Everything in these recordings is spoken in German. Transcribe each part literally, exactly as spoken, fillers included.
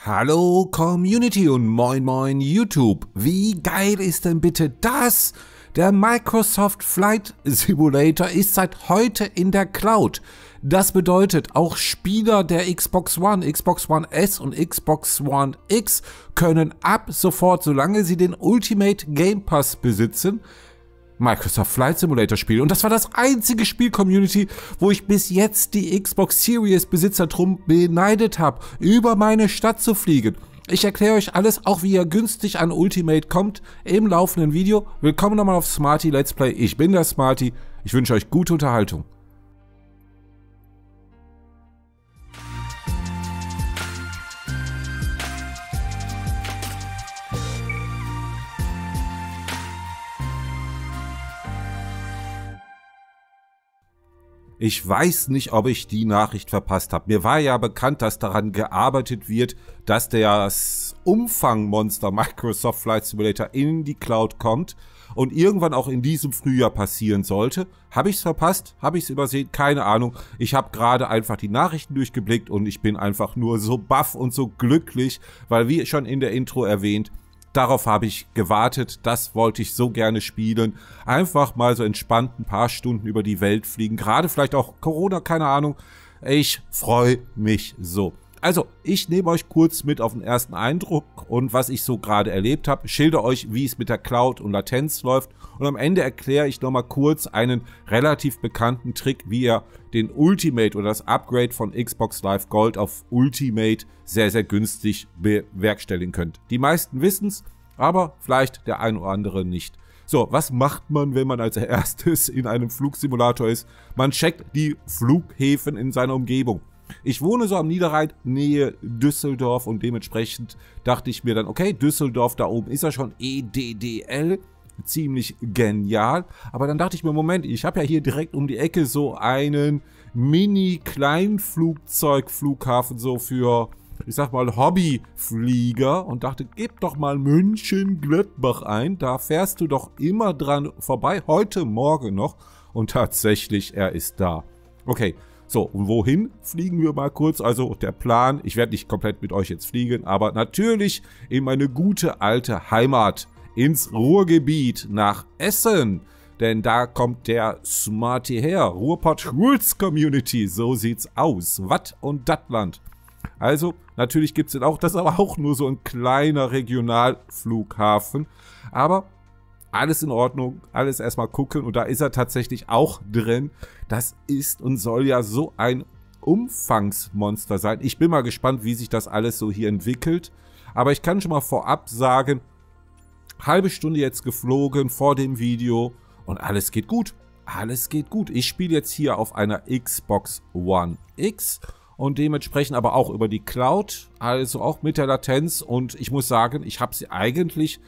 Hallo Community und moin moin YouTube. Wie geil ist denn bitte das? Der Microsoft Flight Simulator ist seit heute in der Cloud. Das bedeutet, auch Spieler der Xbox One, Xbox One S und Xbox One X können ab sofort, solange sie den Ultimate Game Pass besitzen, Microsoft Flight Simulator spielen. Und das war das einzige Spiel, Community, wo ich bis jetzt die Xbox Series Besitzer drum beneidet habe, über meine Stadt zu fliegen. Ich erkläre euch alles, auch wie ihr günstig an Ultimate kommt, im laufenden Video. Willkommen nochmal auf Smarty Let's Play. Ich bin der Smarty. Ich wünsche euch gute Unterhaltung. Ich weiß nicht, ob ich die Nachricht verpasst habe. Mir war ja bekannt, dass daran gearbeitet wird, dass das Umfangmonster Microsoft Flight Simulator in die Cloud kommt und irgendwann auch in diesem Frühjahr passieren sollte. Habe ich es verpasst? Habe ich es übersehen? Keine Ahnung. Ich habe gerade einfach die Nachrichten durchgeblickt und ich bin einfach nur so baff und so glücklich, weil wie schon in der Intro erwähnt, darauf habe ich gewartet, das wollte ich so gerne spielen. Einfach mal so entspannt ein paar Stunden über die Welt fliegen. Gerade vielleicht auch Corona, keine Ahnung. Ich freue mich so. Also, ich nehme euch kurz mit auf den ersten Eindruck und was ich so gerade erlebt habe. Schilder euch, wie es mit der Cloud und Latenz läuft. Und am Ende erkläre ich nochmal kurz einen relativ bekannten Trick, wie ihr den Ultimate oder das Upgrade von Xbox Live Gold auf Ultimate sehr, sehr günstig bewerkstelligen könnt. Die meisten wissen es, aber vielleicht der ein oder andere nicht. So, was macht man, wenn man als erstes in einem Flugsimulator ist? Man checkt die Flughäfen in seiner Umgebung. Ich wohne so am Niederrhein, Nähe Düsseldorf, und dementsprechend dachte ich mir dann, okay, Düsseldorf, da oben ist ja schon E D D L, ziemlich genial. Aber dann dachte ich mir, Moment, ich habe ja hier direkt um die Ecke so einen Mini-Kleinflugzeug-Flughafen so für, ich sag mal, Hobbyflieger, und dachte, gib doch mal München-Gladbach ein, da fährst du doch immer dran vorbei, heute Morgen noch, und tatsächlich, er ist da. Okay. So, und wohin fliegen wir mal kurz? Also der Plan, ich werde nicht komplett mit euch jetzt fliegen, aber natürlich in meine gute alte Heimat, ins Ruhrgebiet, nach Essen. Denn da kommt der Smarty her, Ruhrpott Rules Community, so sieht's aus. Watt und Dattland. Also, natürlich gibt es auch, das ist aber auch nur so ein kleiner Regionalflughafen, aber alles in Ordnung, alles erstmal gucken, und da ist er tatsächlich auch drin. Das ist und soll ja so ein Umfangsmonster sein. Ich bin mal gespannt, wie sich das alles so hier entwickelt. Aber ich kann schon mal vorab sagen, halbe Stunde jetzt geflogen vor dem Video und alles geht gut. Alles geht gut. Ich spiele jetzt hier auf einer Xbox One X und dementsprechend aber auch über die Cloud, also auch mit der Latenz, und ich muss sagen, ich habe sie eigentlich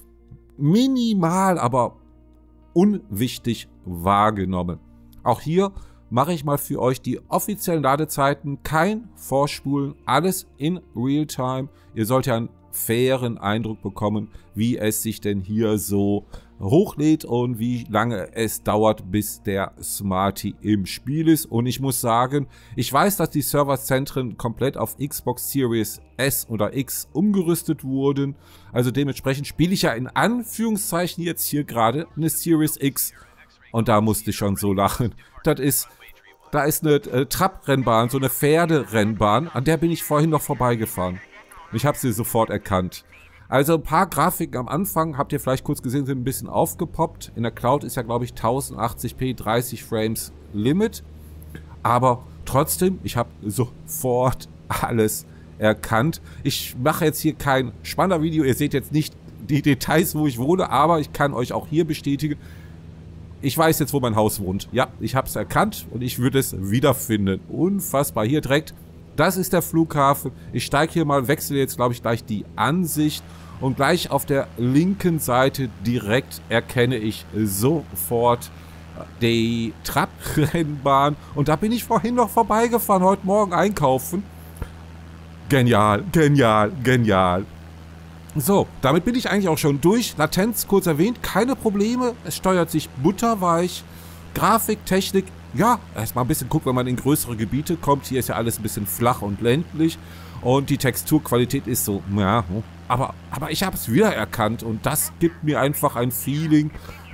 minimal, aber unwichtig wahrgenommen. Auch hier mache ich mal für euch die offiziellen Ladezeiten, kein Vorspulen, alles in Realtime. Ihr sollt ja einen fairen Eindruck bekommen, wie es sich denn hier so hochlädt und wie lange es dauert, bis der Smarty im Spiel ist. Und ich muss sagen, ich weiß, dass die Serverzentren komplett auf Xbox Series S oder X umgerüstet wurden. Also dementsprechend spiele ich ja in Anführungszeichen jetzt hier gerade eine Series X. Und da musste ich schon so lachen. Das ist, da ist eine äh, Trabrennbahn, so eine Pferderennbahn, an der bin ich vorhin noch vorbeigefahren. Ich habe sie sofort erkannt. Also ein paar Grafiken am Anfang, habt ihr vielleicht kurz gesehen, sind ein bisschen aufgepoppt. In der Cloud ist ja, glaube ich, tausendachtzig p, dreißig Frames Limit. Aber trotzdem, ich habe sofort alles erkannt. Ich mache jetzt hier kein Spanner-Video. Ihr seht jetzt nicht die Details, wo ich wohne, aber ich kann euch auch hier bestätigen, ich weiß jetzt, wo mein Haus wohnt. Ja, ich habe es erkannt und ich würde es wiederfinden. Unfassbar. Hier direkt, das ist der Flughafen. Ich steige hier mal, wechsle jetzt, glaube ich, gleich die Ansicht. Und gleich auf der linken Seite direkt erkenne ich sofort die Trabrennbahn. Und da bin ich vorhin noch vorbeigefahren, heute Morgen einkaufen. Genial, genial, genial. So, damit bin ich eigentlich auch schon durch. Latenz kurz erwähnt, keine Probleme. Es steuert sich butterweich. Grafik, Technik ja, erstmal ein bisschen guckt, wenn man in größere Gebiete kommt. Hier ist ja alles ein bisschen flach und ländlich und die Texturqualität ist so, ja, aber, aber ich habe es wiedererkannt und das gibt mir einfach ein Feeling.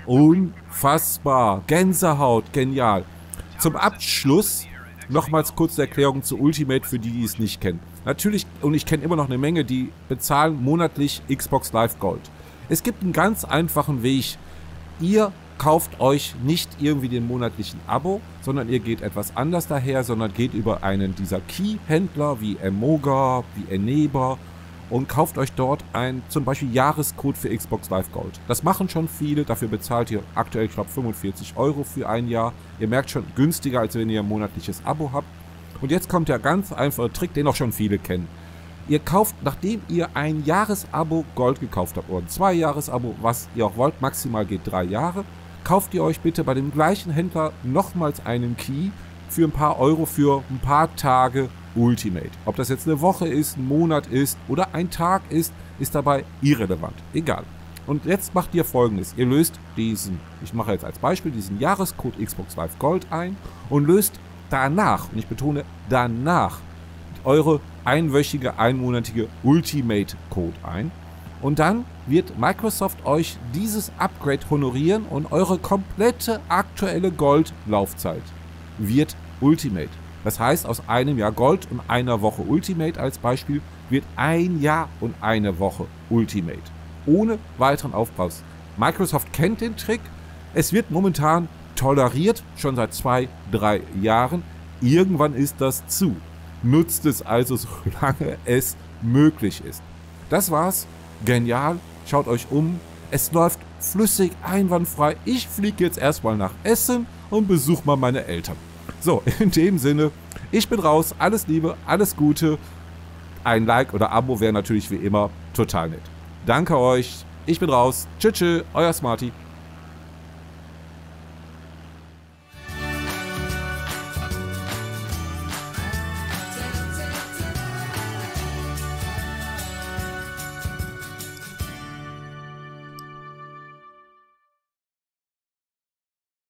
Unfassbar. Gänsehaut, genial. Zum Abschluss nochmals kurze Erklärung zu Ultimate für die, die es nicht kennen. Natürlich, und ich kenne immer noch eine Menge, die bezahlen monatlich Xbox Live Gold. Es gibt einen ganz einfachen Weg. Ihr kauft euch nicht irgendwie den monatlichen Abo, sondern ihr geht etwas anders daher, sondern geht über einen dieser Key-Händler wie Emoga, wie Eneba und kauft euch dort einen zum Beispiel Jahrescode für Xbox Live Gold. Das machen schon viele, dafür bezahlt ihr aktuell, ich glaube, fünfundvierzig Euro für ein Jahr. Ihr merkt schon, günstiger, als wenn ihr ein monatliches Abo habt. Und jetzt kommt der ganz einfache Trick, den auch schon viele kennen. Ihr kauft, nachdem ihr ein Jahresabo Gold gekauft habt, oder ein Zwei-Jahres-Abo, was ihr auch wollt, maximal geht drei Jahre, kauft ihr euch bitte bei dem gleichen Händler nochmals einen Key für ein paar Euro für ein paar Tage Ultimate. Ob das jetzt eine Woche ist, ein Monat ist oder ein Tag ist, ist dabei irrelevant. Egal. Und jetzt macht ihr Folgendes. Ihr löst diesen, ich mache jetzt als Beispiel, diesen Jahrescode Xbox Live Gold ein und löst danach, und ich betone danach, eure einwöchige, einmonatige Ultimate-Code ein. Und dann wird Microsoft euch dieses Upgrade honorieren und eure komplette aktuelle Gold-Laufzeit wird Ultimate. Das heißt, aus einem Jahr Gold und einer Woche Ultimate als Beispiel wird ein Jahr und eine Woche Ultimate. Ohne weiteren Aufpreis. Microsoft kennt den Trick. Es wird momentan toleriert, schon seit zwei, drei Jahren. Irgendwann ist das zu. Nutzt es also, solange es möglich ist. Das war's. Genial. Schaut euch um. Es läuft flüssig, einwandfrei. Ich fliege jetzt erstmal nach Essen und besuche mal meine Eltern. So, in dem Sinne, ich bin raus. Alles Liebe, alles Gute. Ein Like oder Abo wäre natürlich wie immer total nett. Danke euch. Ich bin raus. Tschüss, tschüss, euer Smarty.